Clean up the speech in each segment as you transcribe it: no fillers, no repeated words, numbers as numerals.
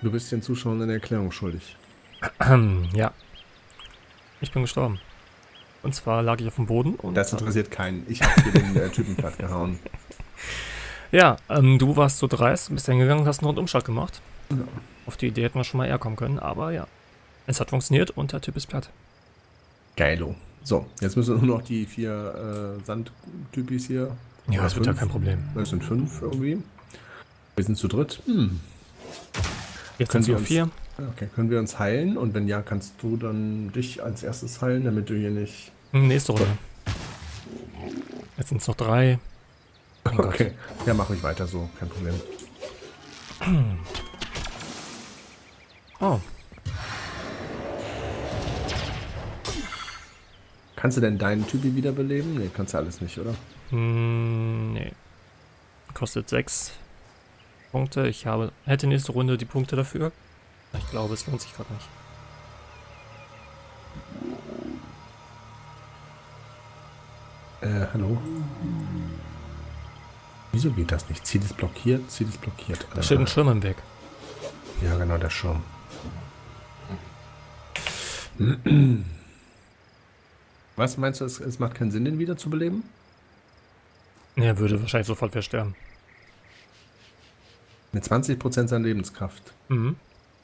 Du bist den Zuschauern eine Erklärung schuldig. Ja. Ich bin gestorben. Und zwar lag ich auf dem Boden und... Das interessiert keinen. Ich habe hier den Typen platt gehauen. Ja, du warst so dreist, bist dann gegangen und hast einen Rundumschlag gemacht. Ja. Auf die Idee hätten wir schon mal eher kommen können, aber ja. Es hat funktioniert und der Typ ist platt. Geilo. So, jetzt müssen nur noch die 4 Sandtypis hier. Ja, das wird ja 5. kein Problem. Das sind 5 irgendwie. Wir sind zu dritt. Jetzt Können sind wir es 4. Okay, können wir uns heilen? Und wenn ja, kannst du dann dich als erstes heilen, damit du hier nicht... Nächste Runde. Jetzt sind es noch 3. Mein Gott. Okay, ja, mach ich weiter so, kein Problem. Oh, Kannst du denn deinen Typi wiederbeleben? Nee, kannst du alles nicht, oder? nee. Kostet 6 Punkte. Ich hätte nächste Runde die Punkte dafür. Ich glaube, es lohnt sich gerade nicht. Hallo? Wieso geht das nicht? Ziel ist blockiert, Ziel ist blockiert. Da steht ein Schirm im Weg. Ja, genau, der Schirm. Was meinst du, es macht keinen Sinn, den wieder zu beleben? Er würde wahrscheinlich sofort versterben. Mit 20% seiner Lebenskraft. Mhm.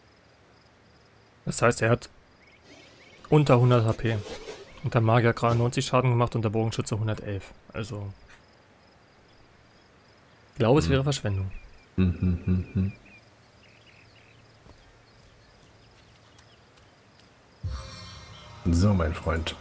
Das heißt, er hat unter 100 HP. Und der Magier hat gerade 90 Schaden gemacht und der Bogenschütze 111. Also... Ich glaube, es wäre Verschwendung. So, mein Freund.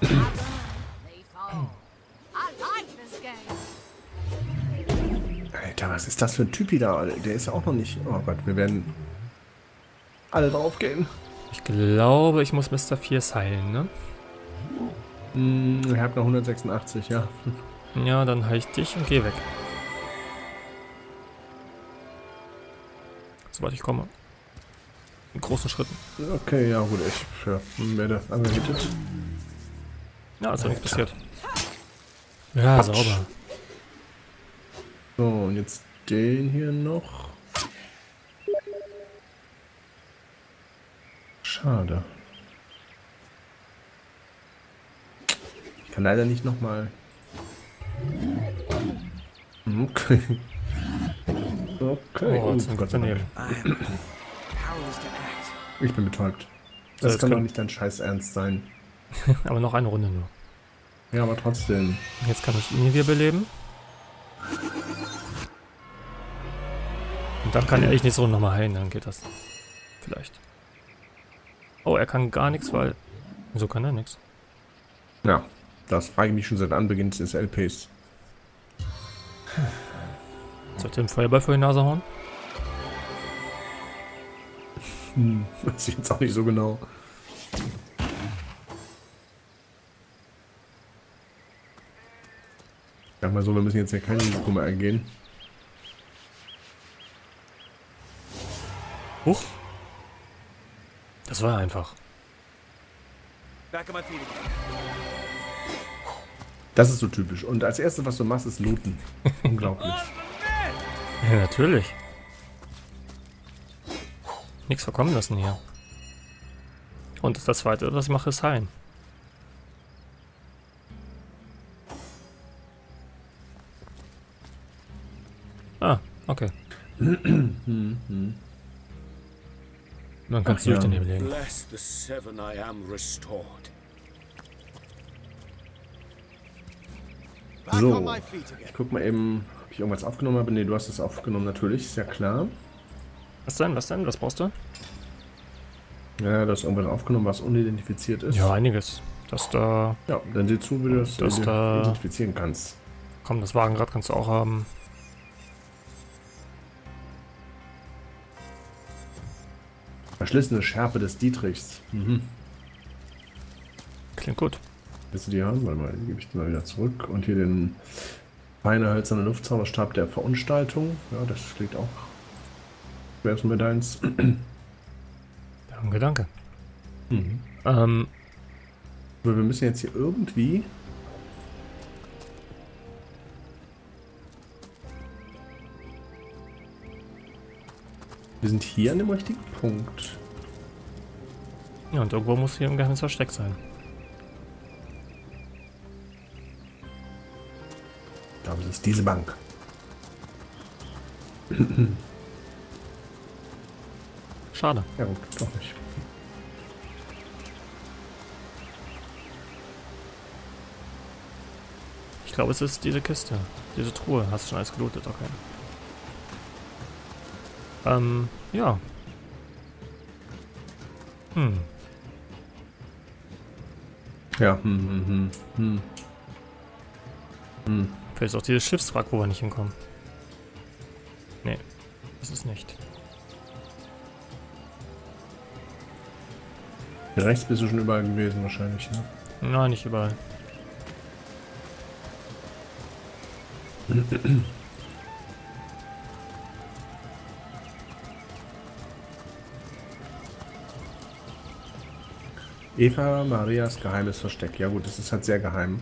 Alter, was ist das für ein Typi da? Der ist ja auch noch nicht... Oh Gott, wir werden alle drauf gehen. Ich glaube, ich muss Mr. Fierce heilen, ne? Ich habe noch 186, ja. Ja, dann heile ich dich und geh weg. Sobald ich komme. In großen Schritten. Okay, ja gut, ich werde angehittet. Ja, ist doch nichts passiert. Ja, Quatsch. sauber. So, und jetzt den hier noch. Schade. Ich kann leider nicht nochmal... Okay. Okay. Oh, zum Gott daneben. Ich bin betäubt. So, Das jetzt kann doch können- nicht dein Scheiß Ernst sein. Aber noch eine Runde nur. Ja, aber trotzdem. Jetzt kann ich ihn hier wiederbeleben. Und dann kann er echt nächste Runde nochmal heilen, dann geht das. Vielleicht. Oh, er kann gar nichts, weil... Wieso kann er nichts? Ja, das frage ich mich schon seit Anbeginn des LPs. Soll ich den Feuerball vor die Nase hauen? Weiß ich jetzt auch nicht so genau. Sag mal so, wir müssen jetzt ja kein Risiko mehr eingehen. Huch. Das war einfach. Das ist so typisch. Und als erstes, was du machst, ist looten. Unglaublich. Ja, natürlich. Nichts verkommen lassen hier. Und das zweite, was ich mache, ist heilen. Ah, okay. Man kann es durch den Nebel legen. Bless the seven I am restored. So, ich guck mal eben, ob ich irgendwas aufgenommen habe. Ne, du hast es aufgenommen, natürlich, ist ja klar. Was denn? Was denn? Was brauchst du? Ja, du hast irgendwas aufgenommen, was unidentifiziert ist. Ja, einiges. Das da... Ja, dann sieh zu, wie du das da- identifizieren kannst. Komm, das Wagenrad kannst du auch haben. Verschlissene Schärpe des Dietrichs. Klingt gut. Willst du die haben? Warte mal, die gebe ich dir mal wieder zurück. Und hier den feine hölzerne Luftzauberstab der Verunstaltung. Ja, das klingt auch. Wäre es mir deins. Danke, danke. Aber wir müssen jetzt hier irgendwie... Wir sind hier an dem richtigen Punkt. Ja, und irgendwo muss hier ein geheimes Versteck sein. Ich glaube, es ist diese Bank. Schade. Ja gut, doch nicht. Ich glaube, es ist diese Kiste. Diese Truhe. Hast du schon alles gelootet? Okay. Ja. Ja, Vielleicht ist auch dieses Schiffswrack, wo wir nicht hinkommen. Nee, das ist nicht. Rechts bist du schon überall gewesen wahrscheinlich, ne? Nein, nicht überall. Eva Marias geheimes Versteck. Ja gut, das ist halt sehr geheim.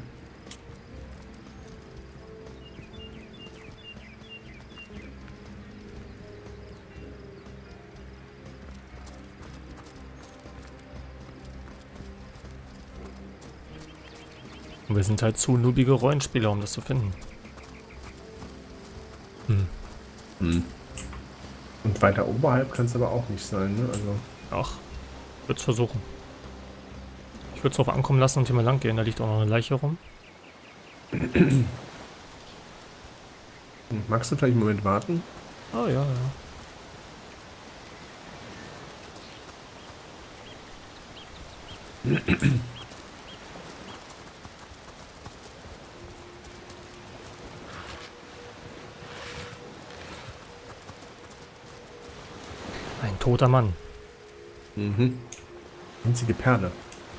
Und wir sind halt zu noobige Rollenspieler, um das zu finden. Und weiter oberhalb kann es aber auch nicht sein, ne? Also. Ach, ich würde es versuchen. Ich würde es drauf ankommen lassen und hier mal lang gehen. Da liegt auch noch eine Leiche rum. Magst du vielleicht einen Moment warten? Oh ja, ja. Ein toter Mann. Mhm. Einzige Perle.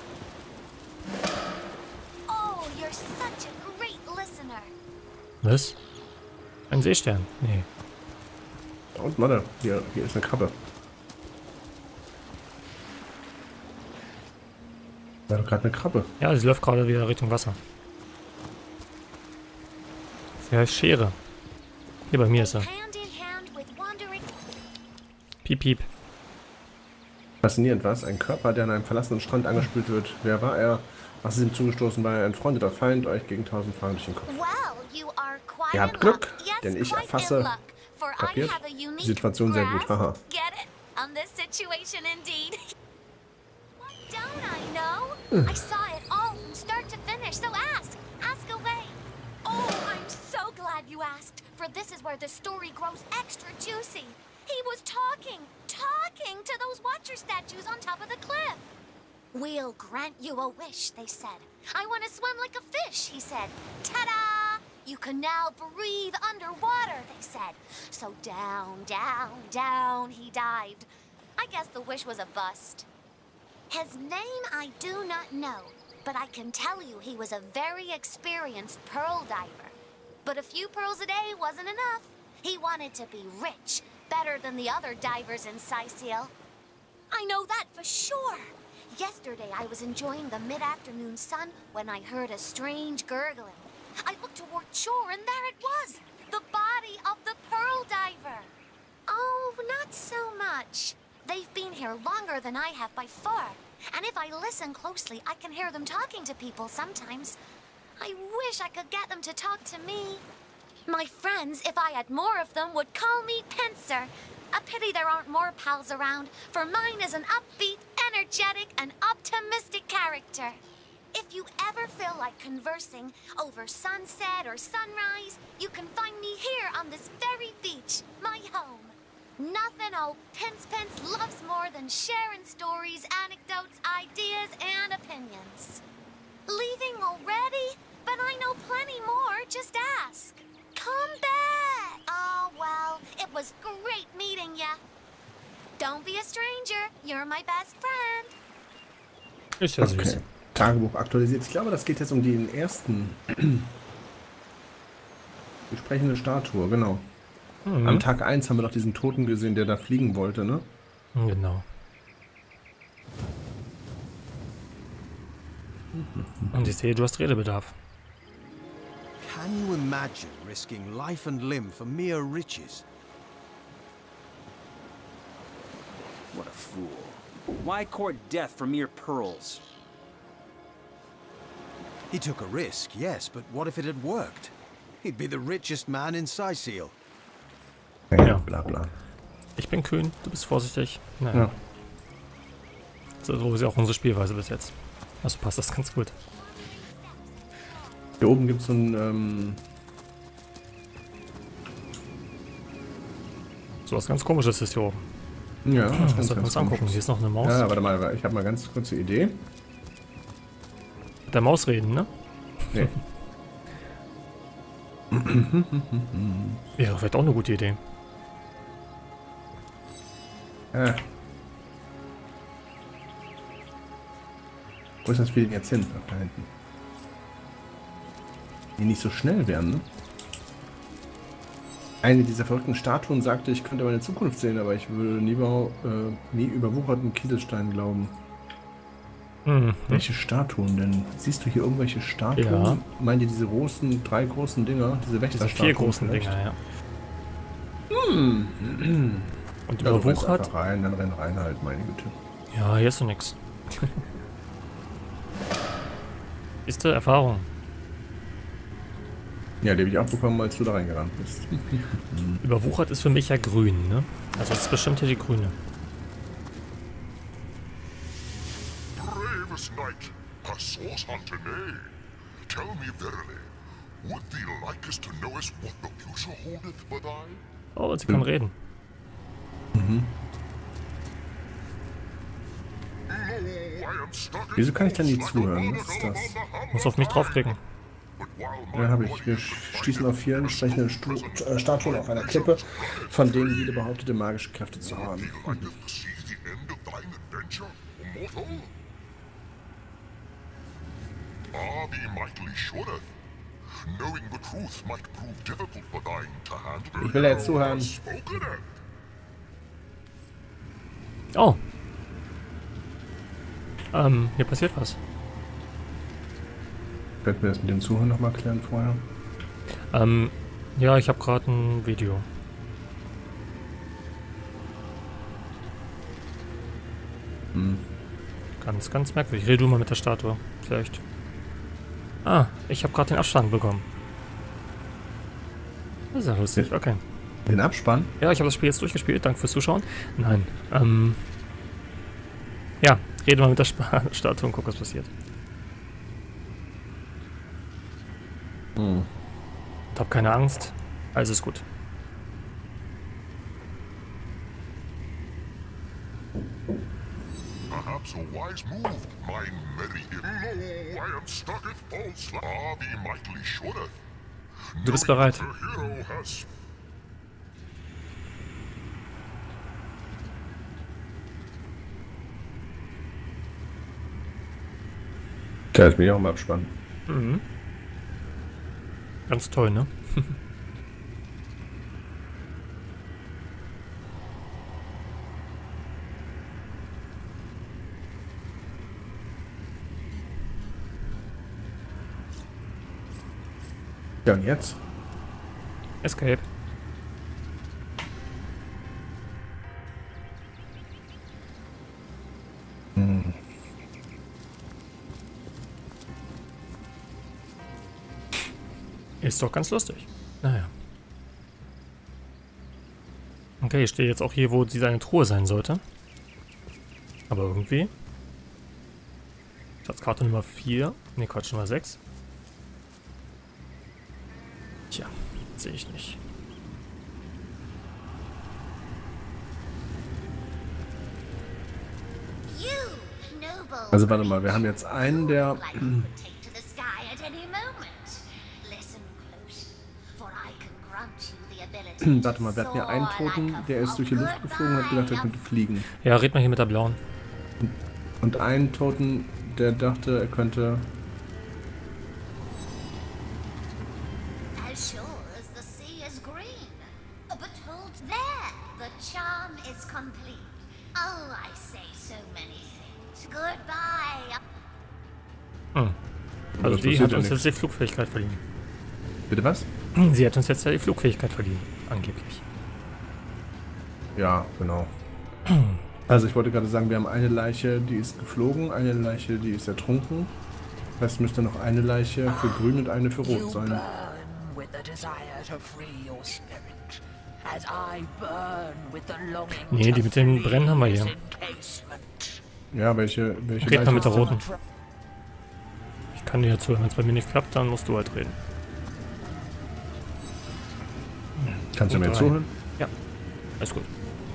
Oh, you're such a great listener. Was? Ein Seestern? Nee. Und warte, hier ist eine Krabbe. Da war doch gerade eine Krabbe. Ja, sie läuft gerade wieder Richtung Wasser. Sie heißt Schere. Hier bei mir ist er. Hand in hand with wandering. Piep, piep. Faszinierend, was? Ein Körper, der an einem verlassenen Strand angespült wird. Wer war er? Was ist ihm zugestoßen? War er ein Freund oder Feind? Euch gegen 1000 Fragen durch den Kopf. Well, you are quite Ihr habt in Glück, luck. Yes, denn ich quite erfasse- in luck, for I Kapiert? have a unique Die Situation sehr gut, grasp, haha. Get it? On this situation indeed. What don't I know? I saw it all from start to finish, so ask away. Oh, I'm so glad you asked, for this is where the story grows extra juicy. He was talking to those Watcher statues on top of the cliff. We'll grant you a wish, they said. I want to swim like a fish, he said. Ta-da! You can now breathe underwater, they said. So down, down, down he dived. I guess the wish was a bust. His name I do not know, but I can tell you he was a very experienced pearl diver. But a few pearls a day wasn't enough. He wanted to be rich, better than the other divers in Sicil. I know that for sure. Yesterday I was enjoying the mid-afternoon sun when I heard a strange gurgling. I looked toward shore and there it was, the body of the pearl diver. Oh, not so much. They've been here longer than I have by far. And if I listen closely, I can hear them talking to people sometimes. I wish I could get them to talk to me. My friends, if I had more of them, would call me Pincer. A pity there aren't more pals around, for mine is an upbeat, energetic, and optimistic character. If you ever feel like conversing over sunset or sunrise, you can find me here on this very beach, my home. Nothing old Pince loves more than sharing stories, anecdotes, ideas, and opinions. Leaving already? But I know plenty more, just ask. Come back! Oh, well, it was great meeting ya. Don't be a stranger, you're my best friend. Ist ja süß. Okay. Tagebuch aktualisiert. Ich glaube, das geht jetzt um den ersten. Die sprechende Statue, genau. Am Tag 1 haben wir doch diesen Toten gesehen, der da fliegen wollte, ne? Genau. Und ich sehe, du hast Redebedarf. Can you imagine risking life and limb for mere riches? What a fool. Why court death for mere pearls? He took a risk, yes, but what if it had worked? He'd be the richest man in Syceal. Ja, bla bla. Ich bin kühn, du bist vorsichtig. Naja. Ja. So ist ja auch unsere Spielweise bis jetzt. Also passt das ganz gut. Hier oben gibt es so ein, So was ganz Komisches ist hier oben. ja, Das sollten wir uns angucken. Hier ist noch eine Maus. Ja, warte mal, ich habe mal ganz kurze Idee. Mit der Maus reden, ne? Nee. Ja, vielleicht auch eine gute Idee. Wo ist das Spiel denn jetzt hin? Ach, da hinten. Die nicht so schnell werden, ne? Eine dieser verrückten Statuen sagte, ich könnte meine Zukunft sehen, aber ich würde nie überwucherten Kieselstein glauben. Mhm. Welche Statuen denn? Siehst du hier irgendwelche Statuen? Ja. Meint ihr diese großen, 3 großen Dinger? Diese Das Wächterstatuen? sind 4 großen vielleicht? Dinger, ja. Und Ja, du rennst überwuchert? einfach rein, dann renn rein halt, meine Güte. Ja, hier ist so nix. Ist der Erfahrung. Ja, die habe ich auch bekommen, als du da reingerannt bist. Überwuchert ist für mich ja grün, ne? Also das ist bestimmt hier die grüne. Bravest knight, a source hunter, nay. Tell me verily, would thee like us to know us what the future holdeth but I? Oh, und sie kann reden. Lo, I am stuck in Wieso kann ich denn nie false like a zuhören? walnut Was ist hell das? on the hammer Muss auf mich of draufklicken. iron. But while Ja, my habe ich. Wir stießen auf 4 entsprechende Statuen auf einer Klippe, von denen jede behauptete magische Kräfte zu haben. thee liketh to see the end of thine adventure, mortal? Thee mightily shorteth. Knowing the truth might prove difficult for thine to handle. Ich will da jetzt zuhören. Spoken it. Oh. Hier passiert was. Könnten wir das mit dem Zuhören nochmal klären vorher? Ja, ich habe gerade ein Video. Ganz, ganz merkwürdig. Rede du mal mit der Statue. Vielleicht. Ah, ich habe gerade den Abstand bekommen. Das ist ja lustig. Okay. Den Abspann? Ja, ich habe das Spiel jetzt durchgespielt. Danke fürs Zuschauen. Nein. Ja, rede mal mit der Statue und guck, was passiert. Und hab keine Angst. Also ist gut. Perhaps a wise move, my merry hero. Lo, I am stuck at false like thee mightily shorteth. Du bist bereit. The hero has Da ist mich auch im Abspann. Ganz toll, ne? Ja, und jetzt? Escape. Ist doch ganz lustig. Naja. Okay, ich stehe jetzt auch hier, wo sie seine Truhe sein sollte. Aber irgendwie. Schatzkarte Nummer 4. Ne, Quatsch, Nummer 6. Tja, sehe ich nicht. You, noble. Also warte mal, wir haben jetzt einen, der... Like you would take to the sky at any moment. Listen close, for I can grant you the ability Warte mal, wir hatten ja einen Toten, der ist durch die Luft geflogen und hat gedacht, er könnte fliegen. Ja, red mal hier mit der blauen. Und einen Toten, der dachte, er könnte... As sure as the sea is green. But hold there, the charm is complete. Oh, I say so many things. Goodbye. Also Das die passiert hat ja uns nichts. jetzt die Flugfähigkeit verliehen. Bitte was? Sie hat uns jetzt ja die Flugfähigkeit verliehen, angeblich. Ja, genau. Also ich wollte gerade sagen, wir haben eine Leiche, die ist geflogen, eine Leiche, die ist ertrunken. Das heißt, müsste noch eine Leiche für grün und eine für rot sein. burn with the desire to free your spirit, as I burn with the longing Nee, die to mit dem free Brennen haben wir this hier. encasement. Ja, welche Red mal mit der Leiche? roten. Ich kann dir ja zuhören. Wenn es bei mir nicht klappt, dann musst du halt reden. Kannst du mir Und drei. zuhören? Ja, alles gut.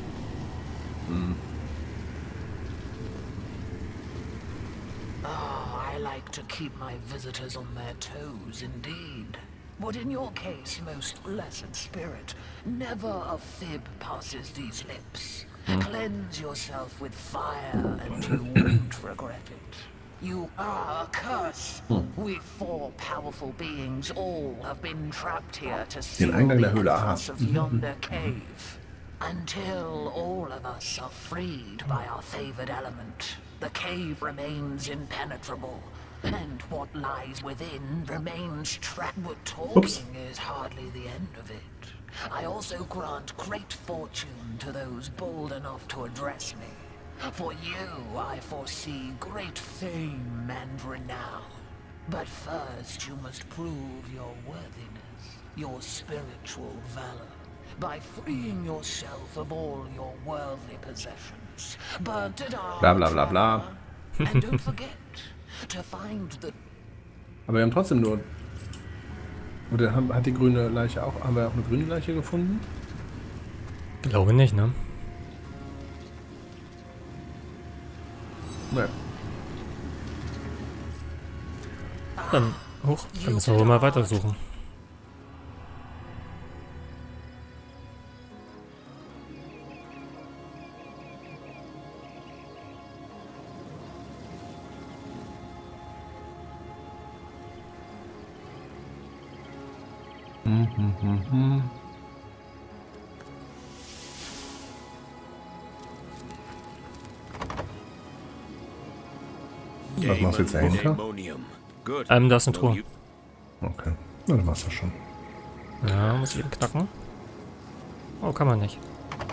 I like to keep my visitors on their toes indeed. But in your case, most blessed spirit, never a fib passes these lips. Cleanse yourself with fire and you won't regret it. You are a curse. We four powerful beings all have been trapped here to seal Eingang the der Höhle, aha. entrance of yonder cave. Until all of us are freed by our favored element, the cave remains impenetrable, and what lies within remains trapped. But talking is hardly the end of it. I also grant great fortune to those bold enough to address me. For you, I foresee great fame and renown. But first, you must prove your worthiness, your spiritual valor, by freeing yourself of all your worldly possessions. Burnt at our Bla bla bla bla. And don't forget to find the Aber wir haben trotzdem nur... Oder hat die grüne Leiche auch... Haben wir auch eine grüne Leiche gefunden? Glaube nicht, ne? Nein. Dann, hoch. Dann müssen wir wohl mal weitersuchen. Was machst du jetzt dahinter? Ammonium. Good. Da ist eine No Truhe. Okay. Na, dann machst du schon. Ja, muss ich eben knacken. Oh, kann man nicht.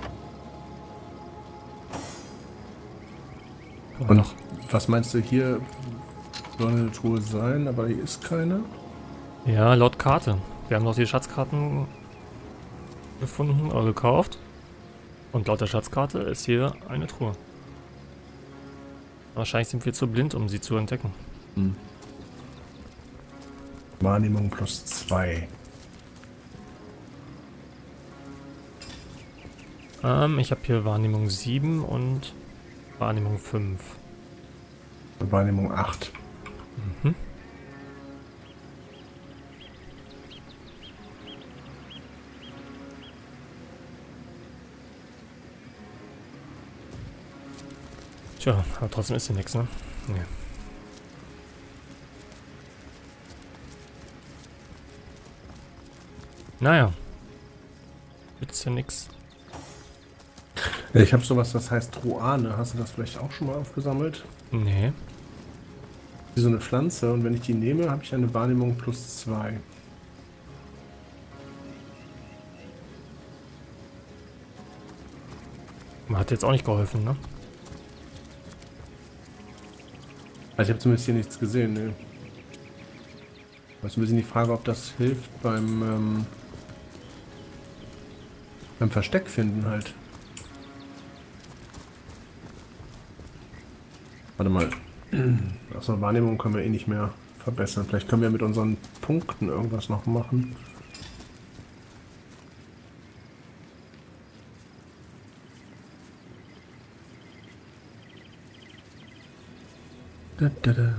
Kann man Und noch. was meinst du, hier soll eine Truhe sein, aber hier ist keine? Ja, laut Karte. Wir haben noch die Schatzkarten gefunden oder gekauft. Und laut der Schatzkarte ist hier eine Truhe. Wahrscheinlich sind wir zu blind, um sie zu entdecken. Wahrnehmung plus 2. Ich habe hier Wahrnehmung 7 und Wahrnehmung 5. Wahrnehmung 8. Tja, aber trotzdem ist hier nichts, ne? Nee. Naja. Gibt's ja nix. Ich habe sowas, das heißt Truane. Hast du das vielleicht auch schon mal aufgesammelt? Nee. Wie so eine Pflanze, und wenn ich die nehme, habe ich eine Wahrnehmung plus 2. Hat jetzt auch nicht geholfen, ne? Also ich habe zumindest hier nichts gesehen, ne. Das ist ein bisschen die Frage, ob das hilft beim Versteck finden halt. Warte mal. Aus der Wahrnehmung können wir eh nicht mehr verbessern. Vielleicht können wir mit unseren Punkten irgendwas noch machen. Da, da, da.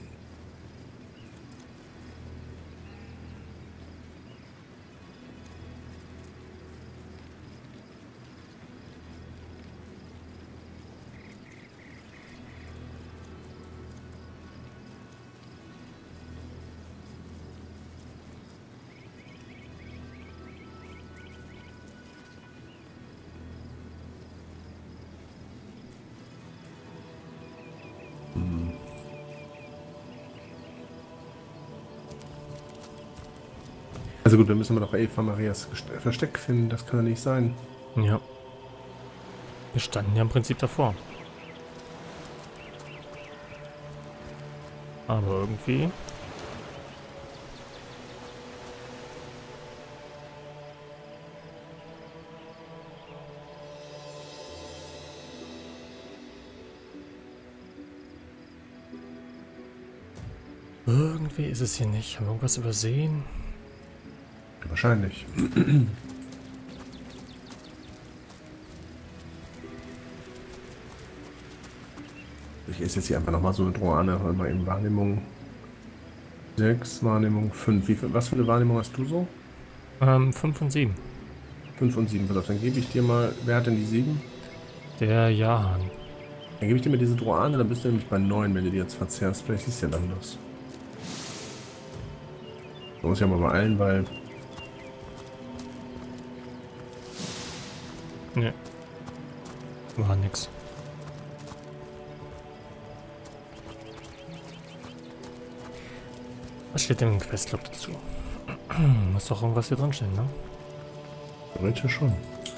Also gut, dann müssen wir doch Eva Marias Versteck finden. Das kann ja nicht sein. Ja. Wir standen ja im Prinzip davor. Aber irgendwie... Irgendwie ist es hier nicht. Haben wir irgendwas übersehen? Wahrscheinlich. Ich esse jetzt hier einfach nochmal so eine Drohane, mal in Wahrnehmung 6, Wahrnehmung 5. Was für eine Wahrnehmung hast du so? 5 und 7. 5 und 7, pass auf, dann gebe ich dir mal, wer hat denn die 7? Der Jahan. Dann gebe ich dir mal diese Drohane, dann bist du nämlich bei 9, wenn du die jetzt verzehrst. Vielleicht siehst du ja dann das. Da muss ich aber beeilen, weil... Ne. War nix. Was steht denn im Questlog dazu? Muss doch irgendwas hier drin stehen, ne? Theoretisch schon.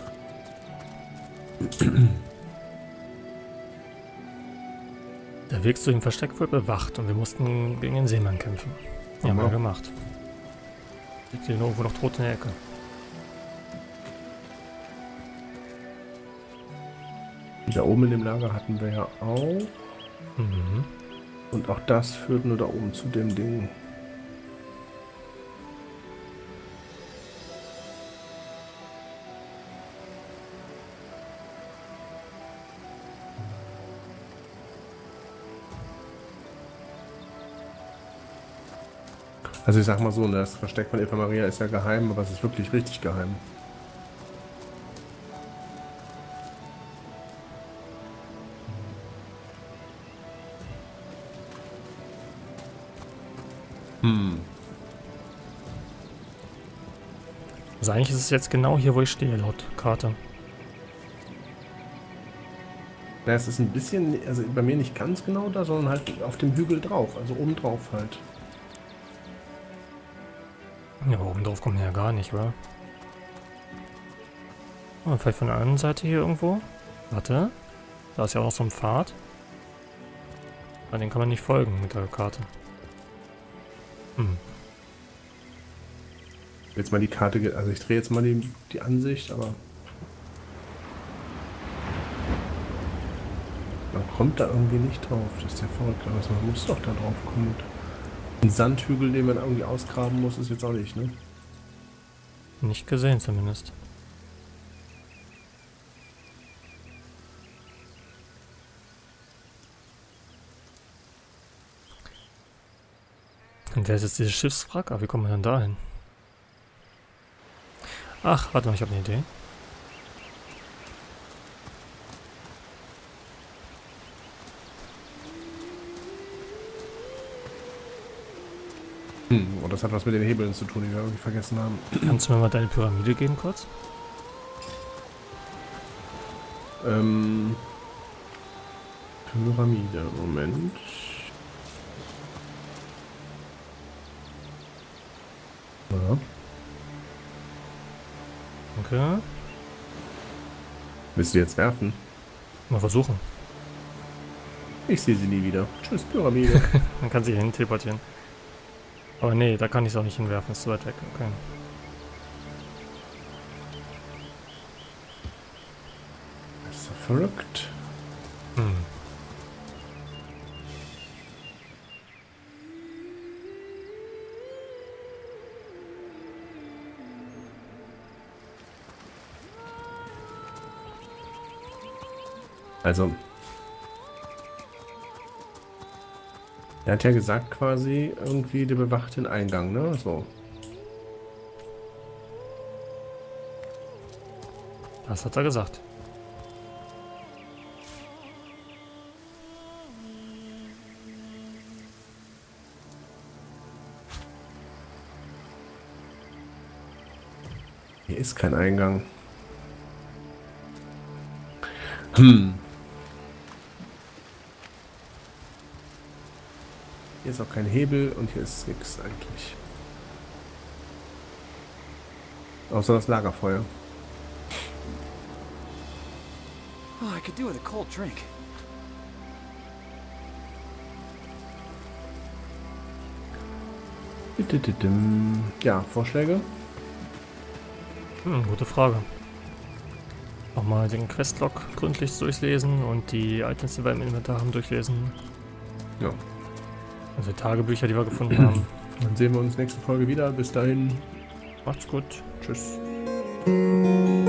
Der Weg zu dem Versteck wurde bewacht und wir mussten gegen den Seemann kämpfen. Ja, haben wir gemacht. Liegt hier irgendwo noch tot in der Ecke. Da oben in dem Lager hatten wir ja auch. Mhm. Und auch das führt nur da oben zu dem Ding. Also ich sag mal so, das Versteck von Eva Maria ist ja geheim, aber es ist wirklich richtig geheim. Also eigentlich ist es jetzt genau hier, wo ich stehe, laut Karte. Na, es ist ein bisschen, also bei mir nicht ganz genau da, sondern halt auf dem Hügel drauf, also oben drauf halt. Ja, oben drauf kommt man ja gar nicht, wa? Oh, vielleicht von der anderen Seite hier irgendwo? Warte. Da ist ja auch noch so ein Pfad. Aber den kann man nicht folgen mit der Karte. Jetzt mal die Karte, also ich drehe jetzt mal die Ansicht, aber man kommt da irgendwie nicht drauf. Das ist ja verrückt, aber man muss doch da drauf kommen. Ein Sandhügel, den man irgendwie ausgraben muss, ist jetzt auch nicht, ne? Nicht gesehen zumindest. Und wer ist jetzt dieses Schiffswrack? Ah, wie kommen wir denn da hin? Ach, warte mal, ich habe eine Idee. Oh, das hat was mit den Hebeln zu tun, die wir irgendwie vergessen haben. Kannst du mir mal deine Pyramide geben kurz? Pyramide, Moment. Ja. Okay. Willst du die jetzt werfen? Mal versuchen. Ich sehe sie nie wieder. Tschüss, Pyramide. Man kann sie hier hin teleportieren. Aber nee, da kann ich es auch nicht hinwerfen, ist zu weit weg. Okay. Das ist so verrückt. Also, er hat ja gesagt quasi, irgendwie, der bewacht den Eingang, ne? So. Das hat er gesagt. Hier ist kein Eingang. Hier ist auch kein Hebel und hier ist nichts eigentlich. Außer das Lagerfeuer. Oh, I could do with a cold drink. Ja, Vorschläge? Gute Frage. Nochmal den Questlog gründlich durchlesen und die Items, die wir im Inventar haben, durchlesen. Ja. Also die Tagebücher, die wir gefunden haben. Dann sehen wir uns nächste Folge wieder. Bis dahin. Macht's gut. Tschüss.